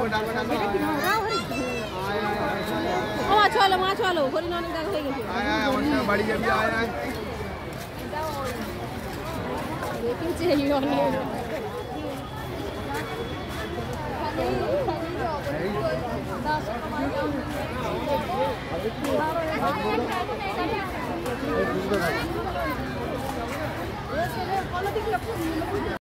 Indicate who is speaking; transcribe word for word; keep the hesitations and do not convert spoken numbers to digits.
Speaker 1: माछ वालो माछ वालो हरि नानक दाग হয়ে গেছে
Speaker 2: आया आया बड़ी अभी आया
Speaker 1: लेकिन चाहिए और